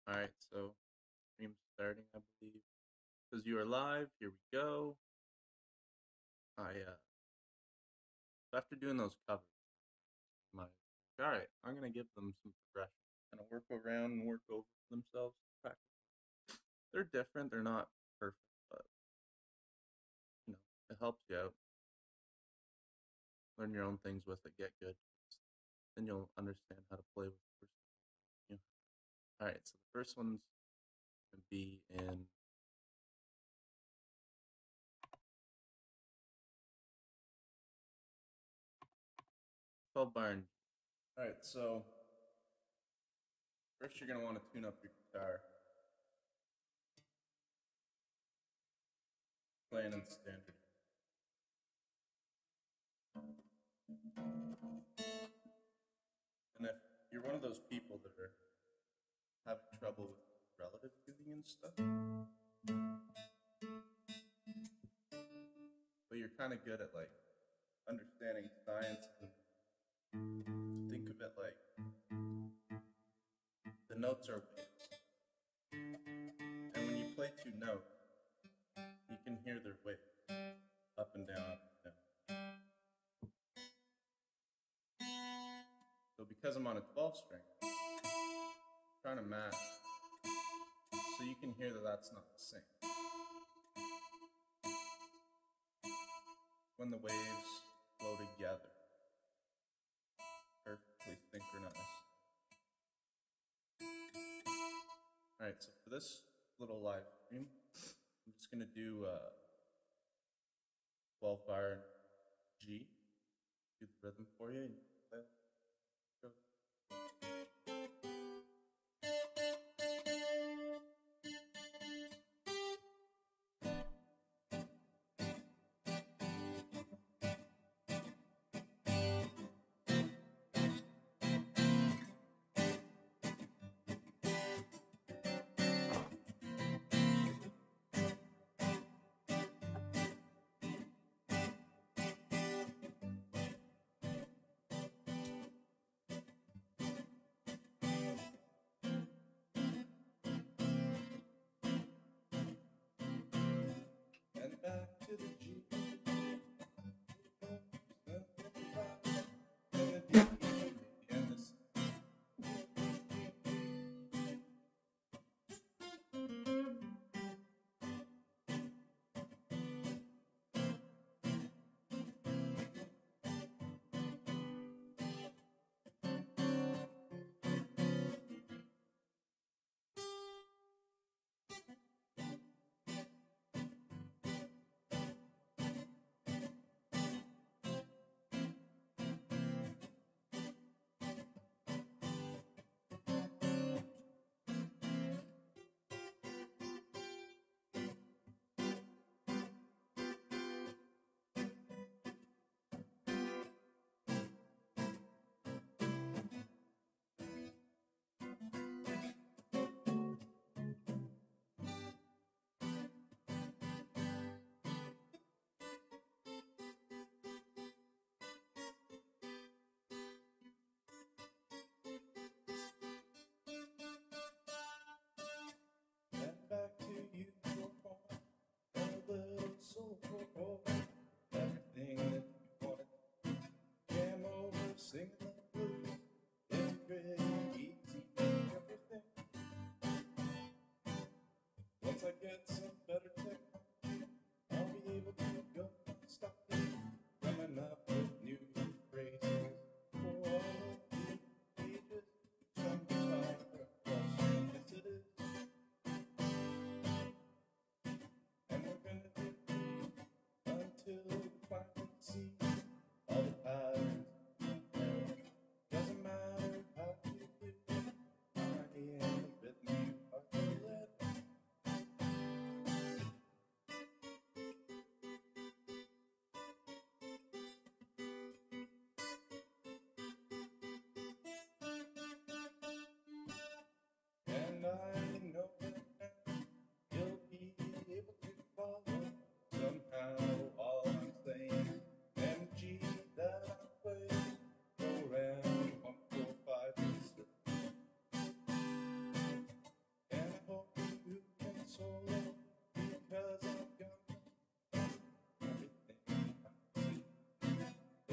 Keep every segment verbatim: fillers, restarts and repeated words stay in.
Alright, so stream starting, I believe. Because you are live, here we go. I, uh, so after doing those covers, my, alright, I'm gonna give them some progression. Kind of work around and work over themselves. Practice. They're different, they're not perfect, but, you know, it helps you out. Learn your own things with it, get good. Then you'll understand how to play with the person. You know. Alright, so the first one's gonna be in twelve bar and G. Alright, so first you're gonna want to tune up your guitar. Playing in standard. And if you're one of those people that are having trouble with relative tuning and stuff, but you're kind of good at like understanding science and think of it like the notes are waves. And when you play two notes, you can hear their waves up and down, up and down. So because I'm on a twelve string, I'm trying to match so you can hear that that's not the same. When the waves flow together, perfectly synchronized. Alright, so for this little live stream, I'm just going to do uh, twelve bar G, do the rhythm for you, and you can play. Go. And back to the G. Back to you for more, and a little soul for more. Everything that you wanted, jam over, sing the blues. It's pretty easy, everything. Once I get some better technology, I'll be able to go and stop it, coming up with new phrases for all the ages. Some guitar crush, yes it is. And we're gonna do it until we finally see all the patterns. Doesn't matter how you do it, I am the rhythm you are to let.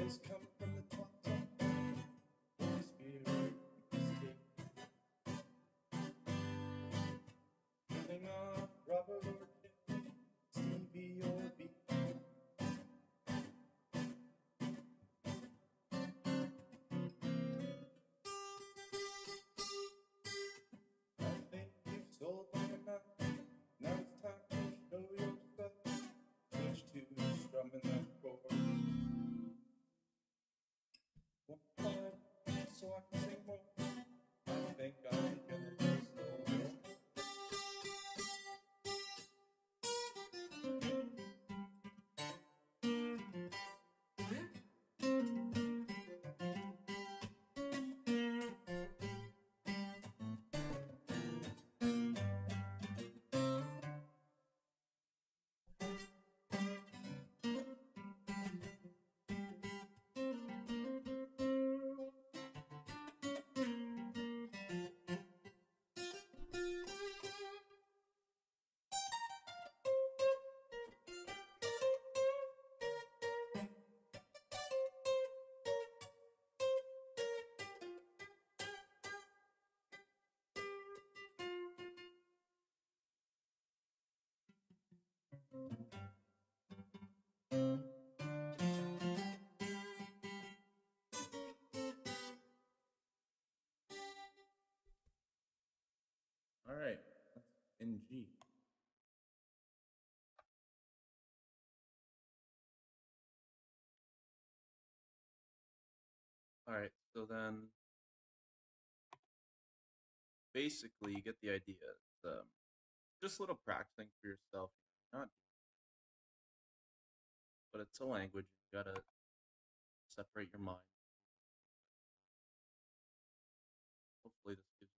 Voice come from the top, top. Holy Spirit, speak. Living off Robert or Tiffany, Stevie or B. I think you've sold long enough. Now it's time to show your stuff. Switch to strumming that chord. One five, so I can sing more. I think I'm gonna do slow. All right, that's in G. All right, so then basically you get the idea. It's, um, just a little practicing for yourself. Not, but it's a language. You gotta separate your mind. Hopefully this gives you.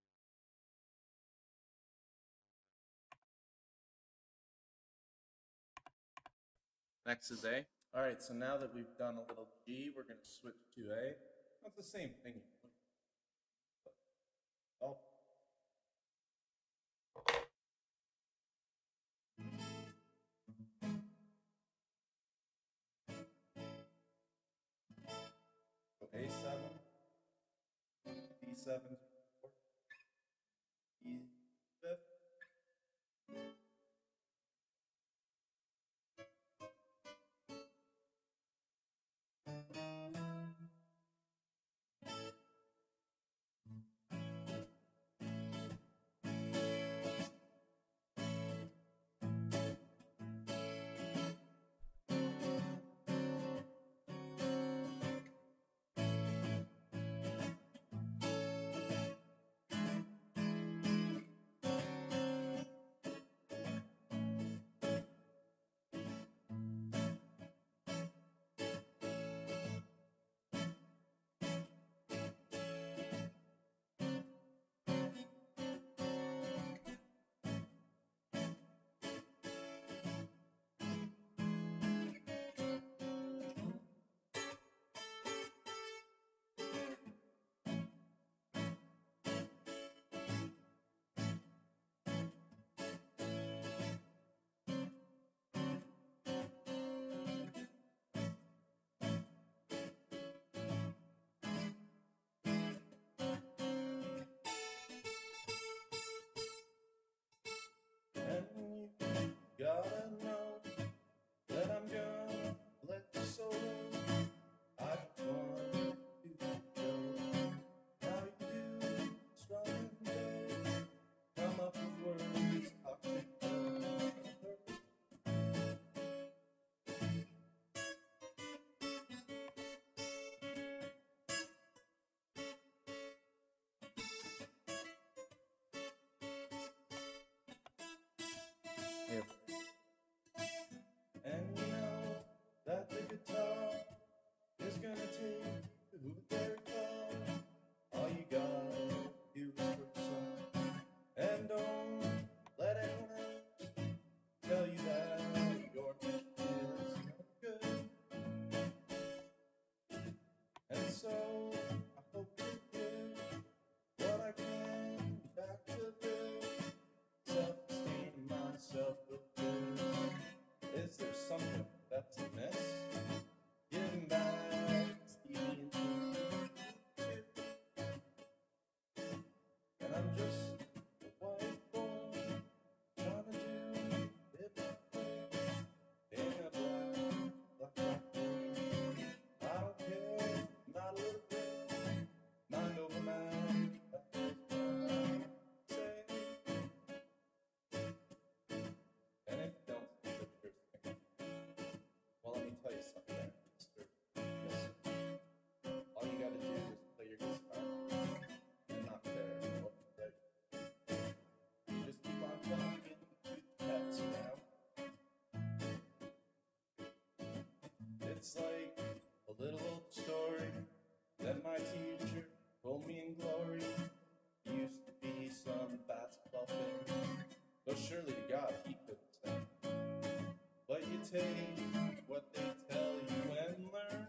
Next is A. All right, so now that we've done a little G, we're going to switch to A. That's the same thing. Oh. So A seven, D seven, E fifth. It's like a little old story that my teacher told me in glory. He used to be some basketball fan, but surely to God he couldn't sing. But you take what they tell you and learn.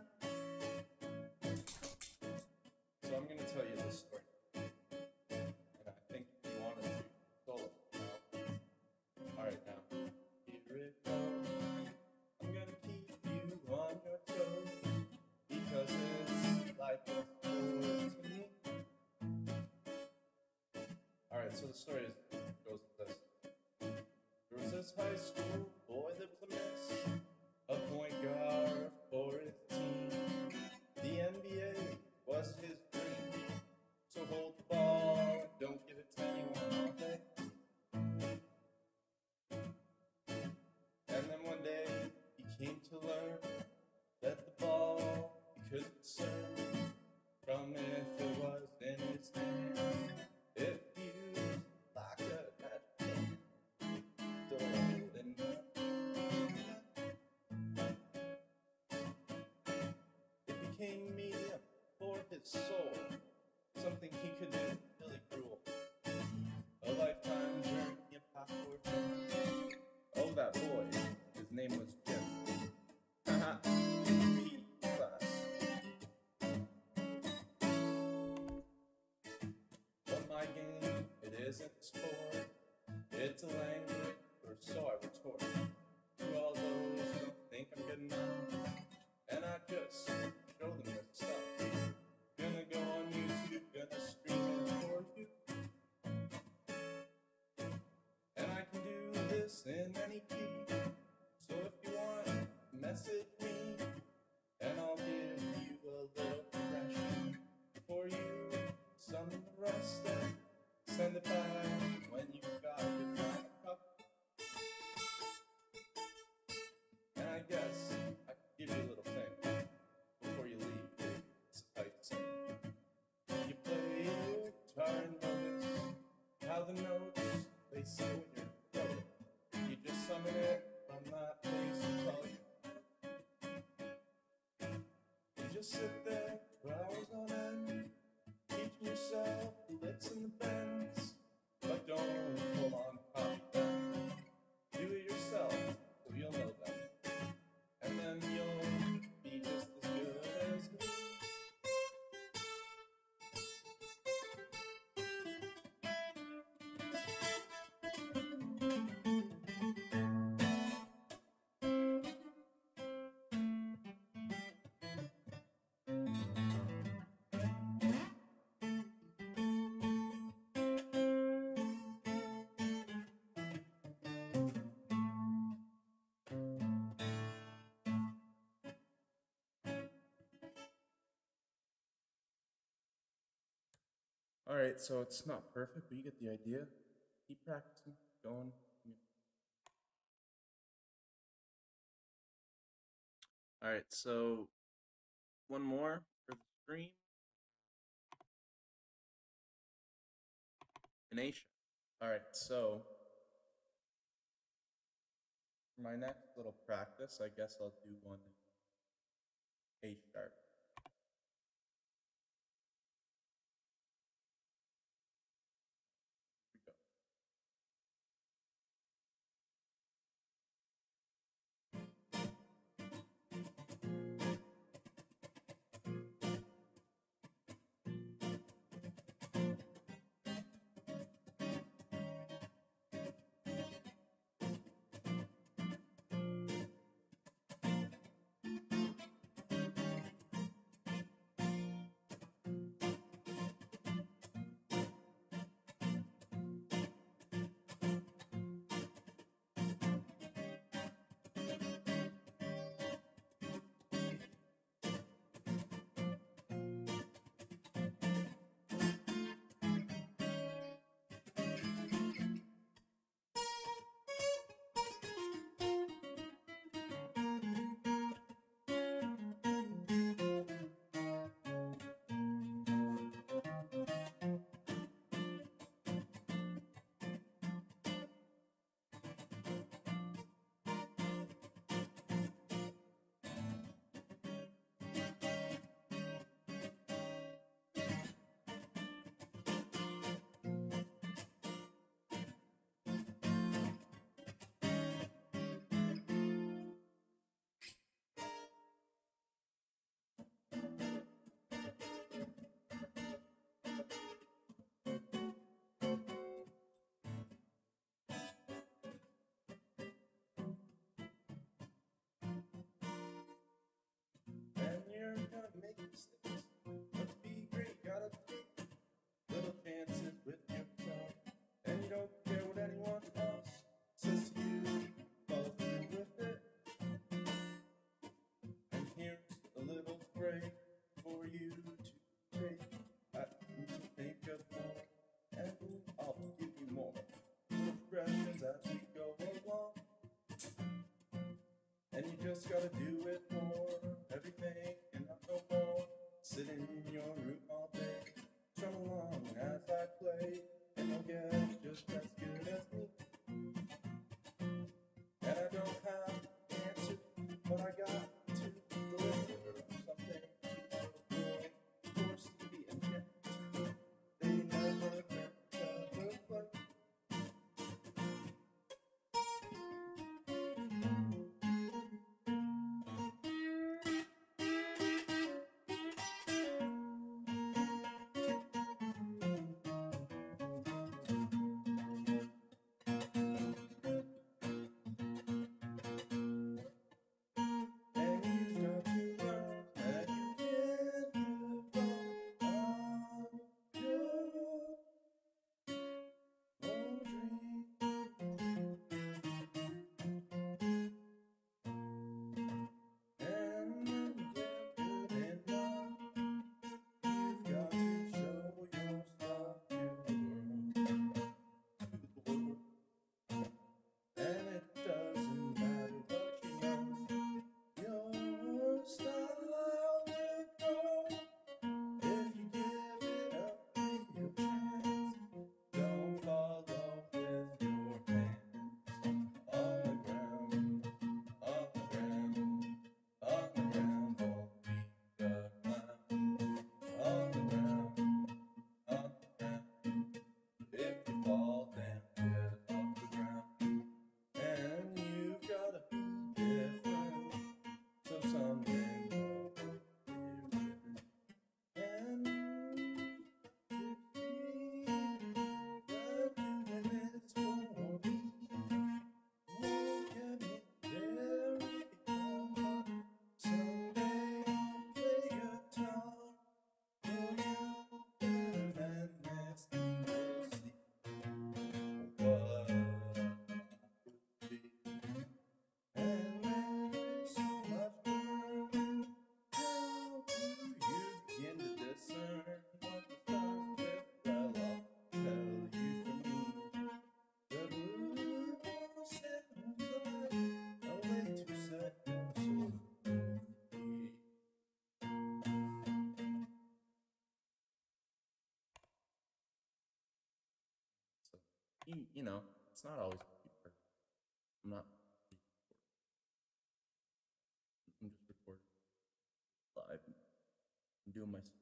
So I'm going to tell you this story. And I think if you wanted to solo now. Alright, now, here it goes. I'm going to keep you on your toes, because it's like a sport to me. Alright, so the story is, goes like this. There was this high school boy that was a miss, a point guard for his team. The N B A was his dream, so hold the ball and don't give it to anyone all day. And then one day he came to learn that the ball he couldn't discern from if it was in his hand. It fused like a magic hand. It became medium for his soul, something he could do really cruel. A lifetime journey of backward home. Oh, that boy, his name was Jim. Haha, P class. But my game, it isn't sport, it's a language, or so I retort. To all those who don't think I'm good enough, and I just show them this stuff. Gonna go on YouTube, gonna stream it for you. And I can do this in any key. So if you want, message me, and I'll give you a little progression for you. Some of the rest, and send it back when you got your final cup. And I guess I could give you a little thing before you leave. It's a tight scene. You play your guitar and notice how the notes they say when you're broken. You just summon it from that place and call you. You just sit there for hours on end, teaching yourself the licks and the bends, but don't full on copy them. Do it yourself so you'll know them, and then you'll be just as good as me. Alright, so it's not perfect, but you get the idea. Keep practicing, going. Alright, so one more for the stream. Intonation. Alright, so for my next little practice, I guess I'll do one in A sharp. Here we go. make mistakes. But to be great, gotta take little chances with yourself. And you don't care what anyone else says to you, follow through with it. And here's a little break for you to take. I need to think of more, and I'll give you more progressions as we go along. And you just gotta do it for everything and not no more. Sit in your room all day, strum along as I play, and you'll get just as good as me. And I don't have the answer, but I got to deliver something to the world. Forced to be a gentle, they never recover play. And you've got to learn that you can't give up on your own dream. And when you get good enough, you've got to show your stuff to the world, to the world. And it doesn't matter what you know, your style will grow if you give it up, take your chance. Don't follow with your hands on the ground, on the ground, on the ground. Don't be the clown. On the ground, on the ground. If you fall, then get off the ground. And you've gotta be different, so something will be different. And you see that doing this for me won't get me very far. Someday I'll play guitar for you better than this, and we'll see what could be. And there's so much to learn. How do you begin to discern what the start with? Well, I'll tell you from me. The blues sounds like a way to set your soul free. So, you, you know, it's not always gonna be perfect. I'm not re-recording. I'm just recording live. I'm doing my